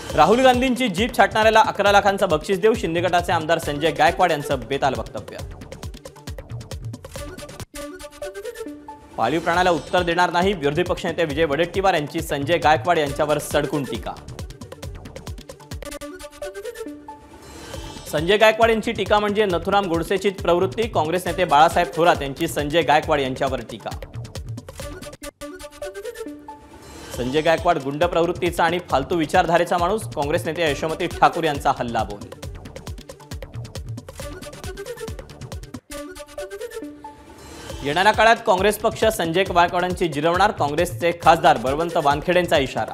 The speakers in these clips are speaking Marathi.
राहुल गांधींची जीप छाटणाऱ्याला 11 लाखांचं बक्षीस देऊ शिंदे गटाचे आमदार संजय गायकवाड यांचं बेताल वक्तव्य। पाळीव प्राण्याला उत्तर देणार नाही, विरोधी पक्षनेते विजय वडेट्टीवार यांची संजय गायकवाड यांच्यावर सडकून टीका। संजय गायकवाड यांची टीका म्हणजे नथुराम गोडसेची प्रवृत्ती, काँग्रेस नेते बाळासाहेब थोरात यांची संजय गायकवाड यांच्यावर टीका। संजय गायकवाड गुंड प्रवृत्तीचा आणि फालतू विचारधारेचा माणूस, काँग्रेस नेते यशोमती ठाकूर यांचा हल्लाबोल। येणाऱ्या काळात काँग्रेस पक्ष संजय गायकवाडांची जिरवणार, काँग्रेसचे खासदार बळवंत वानखेडेंचा इशारा।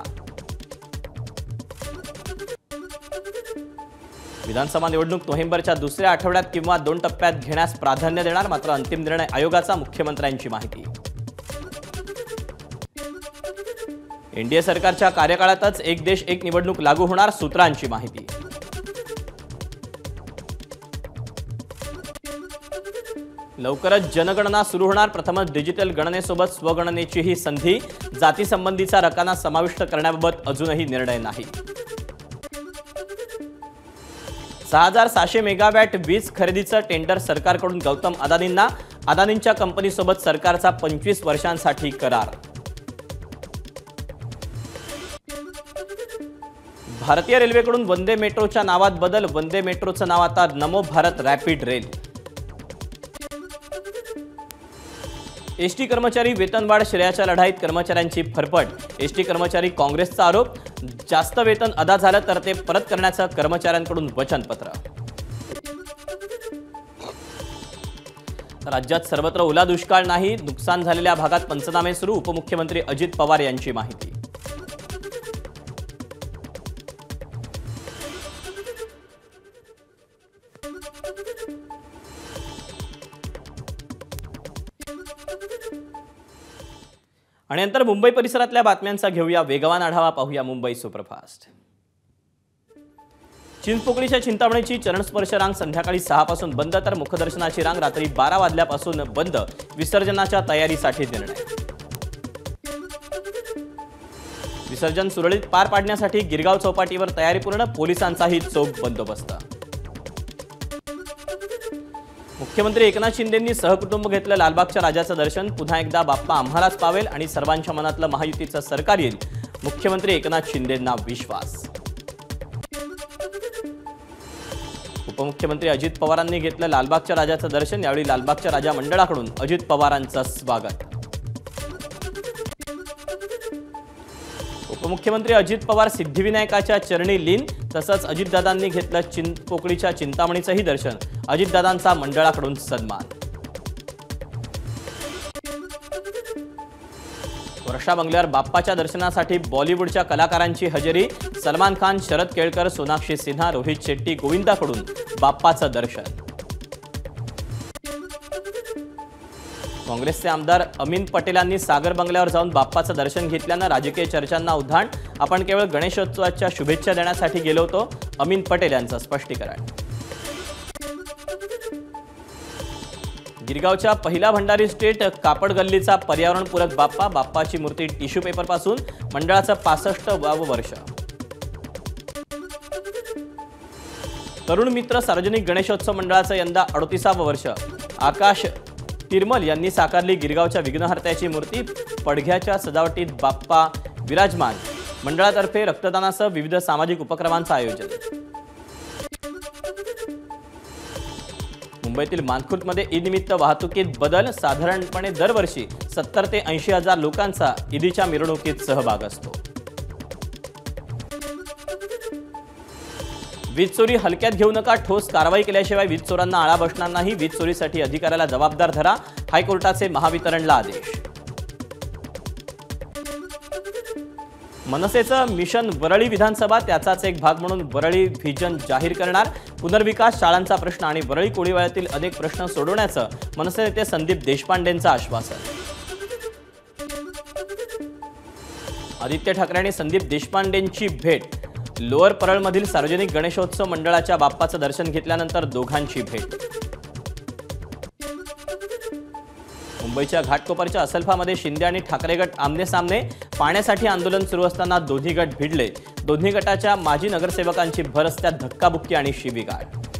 विधानसभा निवडणूक नोव्हेंबरच्या दुसऱ्या आठवड्यात किंवा 2 टप्प्यात घेण्यास प्राधान्य देणार, मात्र अंतिम निर्णय आयोगाचा, मुख्यमंत्र्यांची माहिती। एनडीए सरकारच्या कार्यकाळातच एक देश एक निवडणूक लागू होणार, सूत्रांची माहिती। लवकरच जनगणना सुरू होणार, प्रथमच डिजिटल गणनेसोबत स्वगणनेचीही संधी, जाती संबंधीचा रकाना समाविष्ट करण्याबाबत अजूनही निर्णय नाही। 6700 मेगावॅट वीज खरेदीचं टेंडर सरकारकडून गौतम अदानींना, अदानींच्या कंपनीसोबत सरकारचा 25 वर्षांसाठी करार। भारतीय रेल्वेकडून वंदे मेट्रोच्या नावात बदल, वंदे मेट्रोचं नाव आता Namo Bharat rapid rail. ST कर्मचारी वेतनवाढ श्रेयाच्या लढाईत कर्मचाऱ्यांची फरफट, एसटी कर्मचारी काँग्रेसचा आरोप, जास्त वेतन अदा झालं तर ते परत करण्याचं कर्मचाऱ्यांकडून वचनपत्र। राज्यात सर्वत्र ओला दुष्काळ नाही, नुकसान झालेल्या भागात पंचनामे सुरू, उपमुख्यमंत्री अजित पवार यांची माहिती। आणि नंतर मुंबई परिसरातल्या बातम्यांचा घेऊया वेगवान आढावा, पाहूया मुंबई सुपरफास्ट। चिंचपोकळीच्या चिंतामणीची चरणस्पर्श रांग संध्याकाळी 6 पासून बंद, तर मुखदर्शनाची रांग रात्री 12 वाजल्यापासून बंद, विसर्जनाच्या तयारीसाठी निर्णय। विसर्जन सुरळीत पार पाडण्यासाठी गिरगाव चौपाटीवर तयारी पूर्ण, पोलिसांचाही चोख बंदोबस्त। मुख्यमंत्री एकनाथ शिंदेंनी सहकुटुंब घेतलं लालबागच्या राजाचं दर्शन, पुन्हा एकदा बाप्पा आम्हालाच पावेल आणि सर्वांच्या मनातलं महायुतीचं सरकार येईल, मुख्यमंत्री एकनाथ शिंदेंना विश्वास। उपमुख्यमंत्री अजित पवारांनी घेतलं लालबागच्या राजाचं दर्शन, यावेळी लालबागच्या राजा मंडळाकडून अजित पवारांचं स्वागत। उपमुख्यमंत्री अजित पवार सिद्धिविनायकाच्या चरणी लीन, तसंच अजितदादांनी घेतलं चिंचपोकळीच्या चिंतामणीचंही दर्शन, अजितदादांचा मंडळाकडून सन्मान। वर्षा बंगल्यावर बाप्पाच्या दर्शनासाठी बॉलिवूडच्या कलाकारांची हजेरी, सलमान खान, शरद केळकर, सोनाक्षी सिन्हा, रोहित शेट्टी, गोविंदाकडून बाप्पाचं दर्शन। काँग्रेसचे आमदार अमीन पटेलांनी सागर बंगल्यावर जाऊन बाप्पाचं दर्शन घेतल्यानं राजकीय चर्चांना उधाण, आपण केवळ गणेशोत्सवाच्या शुभेच्छा देण्यासाठी गेलो होतो, अमीन पटेल यांचं स्पष्टीकरण। गिरगावच्या पहिला भंडारी स्ट्रीट कापड गल्लीचा पर्यावरणपूरक बाप्पा, बाप्पाची मूर्ती टिश्यू पेपरपासून, मंडळाचं 65वे वर्ष। तरुण मित्र सार्वजनिक गणेशोत्सव मंडळाचं यंदा 38वे वर्ष। आकाश तिरमल यांनी साकारली गिरगावच्या विघ्नहर्त्याची मूर्ती, पडघ्याच्या सजावटीत बाप्पा विराजमान, मंडळातर्फे रक्तदानासह विविध सामाजिक उपक्रमांचं आयोजन। मुंबईतील मानखुर्दमध्ये ईदनिमित्त वाहतुकीत बदल, साधारणपणे दरवर्षी 70 ते 80 हजार लोकांचा ईदीच्या मिरवणुकीत सहभाग असतो। वीज चोरी हलक्यात घेऊ नका, ठोस कारवाई केल्याशिवाय वीज चोरांना आळा बसणार नाही, वीज चोरीसाठी अधिकाऱ्याला जबाबदार धरा, हायकोर्टाचे महावितरणला आदेश। मनसेचं मिशन वरळी विधानसभा, त्याचाच एक भाग म्हणून वरळी व्हिजन जाहीर करणार, पुनर्विकास, शाळांचा प्रश्न आणि वरळी कोळीवाड्यातील अनेक प्रश्न सोडवण्याचं मनसे नेते संदीप देशपांडेंचं आश्वासन। आदित्य ठाकरे आणि संदीप देशपांडेंची भेट, लोअर परळमधील सार्वजनिक गणेशोत्सव मंडळाच्या बाप्पाचं दर्शन घेतल्यानंतर दोघांची भेट। मुंबईच्या घाटकोपरच्या असलफामध्ये शिंदे आणि ठाकरे गट आमने सामने, पाण्यासाठी आंदोलन सुरू असताना दोन्ही गट भिडले, दोन्ही गटाच्या माजी नगरसेवकांची भर रस्त्यात धक्काबुक्की आणि शिवीगाळ.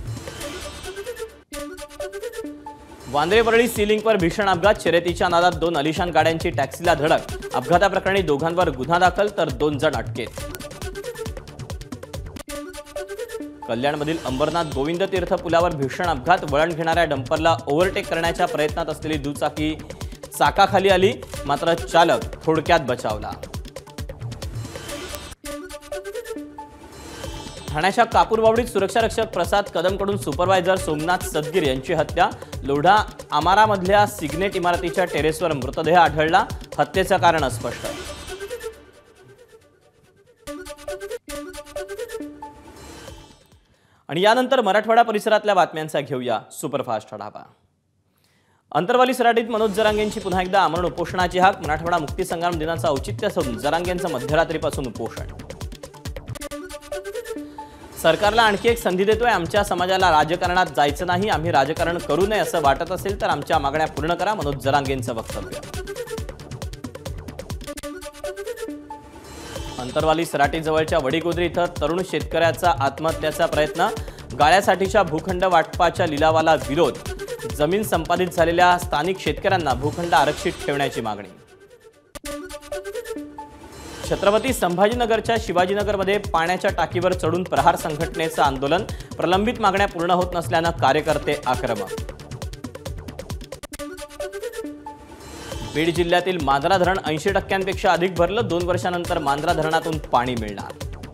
वांद्रे वरळी सी लिंकवर भीषण अपघात. शर्यतीच्या नादात 2 अलिशान गाड्यांची टॅक्सीला धडक. अपघाताप्रकरणी दोघांवर गुन्हा दाखल तर 2 जण अटकेत. कल्याणमधील अंबरनाथ गोविंद तीर्थ पुलावर भीषण अपघात. वळण घेणाऱ्या डंपरला ओव्हरटेक करण्याच्या प्रयत्नात असलेली दुचाकी चाकाखाली आली, मात्र चालक थोडक्यात बचावला. ठाण्याच्या कापूरबावडीत सुरक्षारक्षक प्रसाद कदमकडून सुपरवायझर सोमनाथ सदगीर यांची हत्या. लोढा आमारामधल्या सिग्नेट इमारतीच्या टेरेसवर मृतदेह आढळला. हत्येचं कारण अस्पष्ट. आणि यानंतर मराठवाडा परिसरातल्या बातम्यांचा घेऊया सुपरफास्ट आढावा. अंतरवाली सराटीत मनोज जरांगेंची पुन्हा एकदा आमरण उपोषणाची हाक. मराठवाडा मुक्ती संग्राम दिनाचं औचित्य साधून जरांगेंचं मध्यरात्रीपासून उपोषण. सरकारला आणखी एक संधी देतोय. आमच्या समाजाला राजकारणात जायचं नाही, आम्ही राजकारण करू नये असं वाटत असेल तर आमच्या मागण्या पूर्ण करा, मनोज जरांगेंचं वक्तव्य. अंतरवाली सराटीजवळच्या वडीगोद्री इथं तरुण शेतकऱ्याचा आत्महत्याचा प्रयत्न. गाळ्यासाठीच्या भूखंड वाटपाच्या लिलावाला विरोध. जमीन संपादित झालेल्या स्थानिक शेतकऱ्यांना भूखंड आरक्षित ठेवण्याची मागणी. छत्रपती संभाजीनगरच्या शिवाजीनगरमध्ये पाण्याच्या टाकीवर चढून प्रहार संघटनेचं आंदोलन. प्रलंबित मागण्या पूर्ण होत नसल्यानं कार्यकर्ते आक्रमक. बीड जिल्ह्यातील मांजरा धरण 80% अधिक भरलं. 2 वर्षांनंतर मांजरा धरणातून पाणी मिळणार.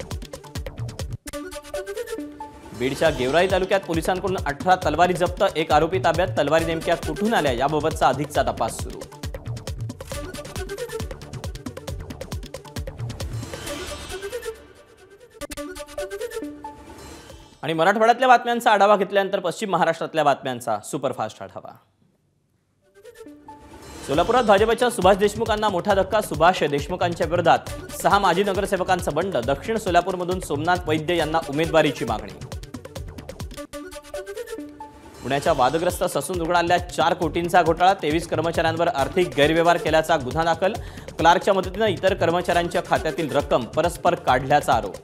बीडच्या गेवराई तालुक्यात पोलिसांकडून 18 तलवारी जप्त. 1 आरोपी ताब्यात. तलवारी नेमक्या कुठून आल्या याबाबतचा अधिकचा तपास सुरू. आणि मराठवाड्यातल्या बातम्यांचा आढावा घेतल्यानंतर पश्चिम महाराष्ट्रातल्या बातम्यांचा सुपरफास्ट आढावा. सोलापुरात भाजपच्या सुभाष देशमुखांना मोठा धक्का. सुभाष देशमुखांच्या विरोधात 6 माजी नगरसेवकांचं बंड. दक्षिण सोलापूरमधून सोमनाथ वैद्य यांना उमेदवारीची मागणी. पुण्याच्या वादग्रस्त ससून रुग्णालयात 4 कोटींचा घोटाळा. 23 कर्मचाऱ्यांवर आर्थिक गैरव्यवहार केल्याचा गुन्हा दाखल. क्लार्कच्या मदतीनं इतर कर्मचाऱ्यांच्या खात्यातील रक्कम परस्पर काढल्याचा आरोप.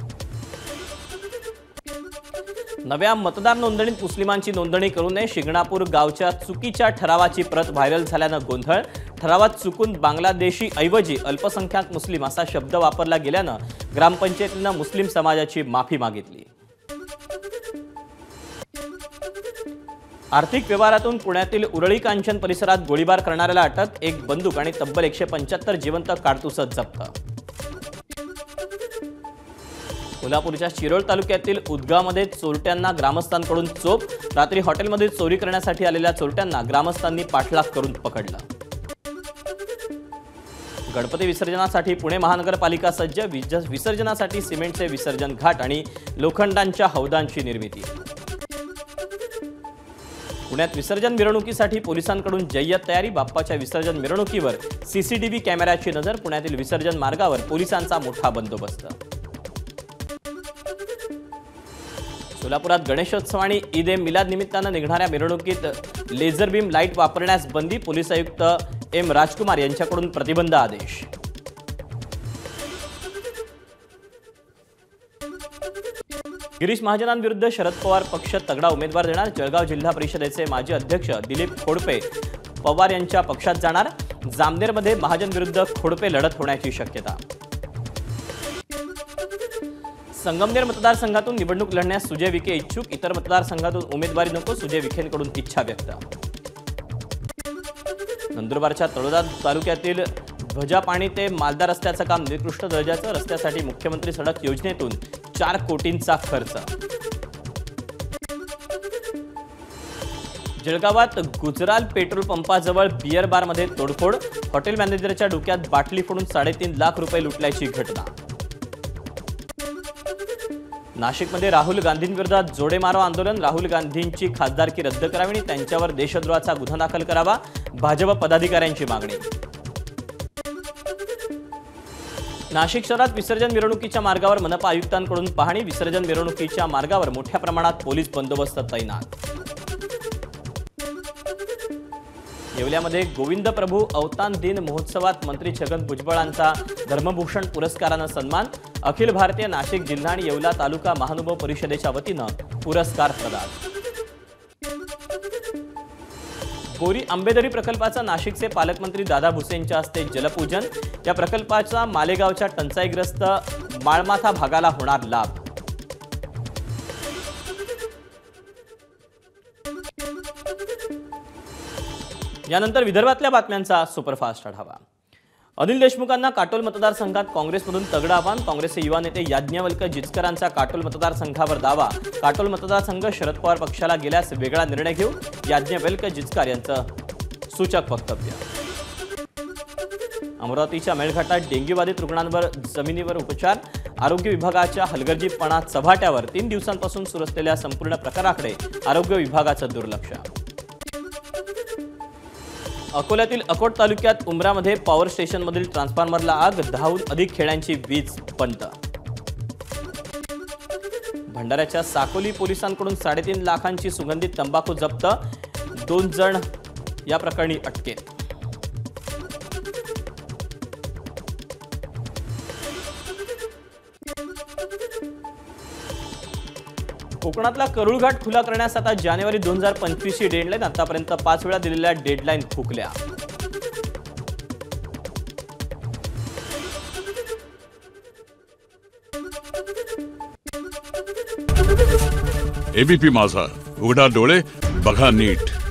नव्या मतदार नोंदणीत मुस्लिमांची नोंदणी करू नये. शिंगणापूर गावच्या चुकीच्या ठरावाची प्रत व्हायरल झाल्यानं गोंधळ. ठरावात चुकून बांगलादेशी ऐवजी अल्पसंख्याक मुस्लिम असा शब्द वापरला गेल्यानं ग्रामपंचायतीनं मुस्लिम समाजाची माफी मागितली. आर्थिक व्यवहारातून पुण्यातील उरळी कांचन परिसरात गोळीबार करणाऱ्याला अटक. 1 बंदूक आणि तब्बल 175 जिवंत काडतुसं जप्त. कोल्हापूरच्या शिरोळ तालुक्यातील उदगावमध्ये चोरट्यांना ग्रामस्थांकडून चोप. रात्री हॉटेलमध्ये चोरी करण्यासाठी आलेल्या चोरट्यांना ग्रामस्थांनी पाठलाग करून पकडलं. गणपती विसर्जनासाठी पुणे महानगरपालिका सज्ज. विसर्जनासाठी सिमेंटचे विसर्जन घाट आणि लोखंडांच्या हौदांची निर्मिती. पुण्यात विसर्जन मिरवणुकीसाठी पोलिसांकडून जय्यत तयारी. बाप्पाच्या विसर्जन मिरवणुकीवर सीसीटीव्ही कॅमेऱ्याची नजर. पुण्यातील विसर्जन मार्गावर पोलिसांचा मोठा बंदोबस्त. सोलापुरात गणेशोत्सव आणि ईद ए मिलाद निमित्तानं निघणाऱ्या मिरवणुकीत लेझर बीम लाईट वापरण्यास बंदी. पोलीस आयुक्त एम राजकुमार यांच्याकडून प्रतिबंध आदेश. गिरीश महाजनांविरुद्ध शरद पवार पक्ष तगडा उमेदवार देणार. जळगाव जिल्हा परिषदेचे माजी अध्यक्ष दिलीप खोडपे पवार यांच्या पक्षात जाणार. जामनेरमध्ये महाजन विरुद्ध खोडपे लढत होण्याची शक्यता. संगमनेर मतदारसंघातून निवडणूक लढण्यास सुजय विखे इच्छुक. इतर मतदारसंघातून उमेदवारी नको. सुजय विखेंकडून इच्छा व्यक्त. नंदुरबारच्या तळोदा तालुक्यातील भजापाणी ते मालदा रस्त्याचं काम निकृष्ट दर्जाचं. रस्त्यासाठी मुख्यमंत्री सडक योजनेतून 4 कोटींचा खर्च. जळगावात गुजराल पेट्रोल पंपाजवळ बियर बारमध्ये तोडफोड. हॉटेल मॅनेजरच्या डोक्यात बाटली फोडून 3.5 लाख रुपये लुटल्याची घटना. नाशिकमध्ये राहुल गांधींविरोधात जोडेमारो आंदोलन. राहुल गांधींची खासदारकी रद्द करावी आणि त्यांच्यावर देशद्रोहाचा गुन्हा दाखल करावा. भाजप पदाधिकाऱ्यांची मागणी. नाशिक शहरात विसर्जन मिरवणुकीच्या मार्गावर मनपा आयुक्तांकडून पाहणी. विसर्जन मिरवणुकीच्या मार्गावर मोठ्या प्रमाणात पोलीस बंदोबस्त तैनात. येवल्यामध्ये गोविंद प्रभू अवतान दिन महोत्सवात मंत्री छगन भुजबळांचा धर्मभूषण पुरस्कारानं सन्मान. अखिल भारतीय नाशिक जिल्हा आणि येवला तालुका महानुभाव परिषदेच्या वतीनं पुरस्कार प्रदान। बोरी आंबेदरी प्रकल्पाचा नाशिकचे पालकमंत्री दादा भुसे यांच्या हस्ते जलपूजन। या प्रकल्पाचा मालेगावच्या टंचाईग्रस्त माळमाथा भागाला होणार लाभ। यानंतर विदर्भातल्या बातम्यांचा सुपरफास्ट आढावा। अनिल देशमुखांना काटोल मतदारसंघात काँग्रेसमधून तगडं आव्हान। काँग्रेसचे युवा नेते याज्ञवल्क्य जिचकरांचा काटोल मतदारसंघावर दावा। काटोल मतदारसंघ शरद पवार पक्षाला गेल्यास वेगळा निर्णय घेऊ, याज्ञवल्क्य जिचकर यांचं सूचक वक्तव्य। अमरावतीच्या मेळघाटात डेंग्यूबाधित रुग्णांवर जमिनीवर उपचार। आरोग्य विभागाच्या हलगर्जीपणा चव्हाट्यावर 3 दिवसांपासून सुरू असलेल्या संपूर्ण प्रकाराकडे आरोग्य विभागाचं दुर्लक्ष। अकोल्यातील अकोट तालुक्यात उमरामध्ये पॉवर स्टेशनमधील ट्रान्सफॉर्मरला आग, 10हून अधिक खेड्यांची वीज बंद। भंडाऱ्याच्या साकोली पोलिसांकडून 3.5 लाखांची सुगंधित तंबाखू जप्त, 2 जण या प्रकरणी अटकेत। कोकणातला करूळ घाट खुला करण्यास आता जानेवारी 2025 ची डेडलाईन। आतापर्यंत 5 वेळा दिलेल्या डेडलाईन फुकल्या। एबीपी माझा, उघडा डोळे बघा नीट।